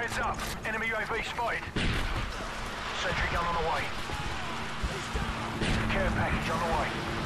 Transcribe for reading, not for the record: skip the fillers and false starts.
Heads up. Enemy UAV spotted. Sentry gun on the way. Care package on the way.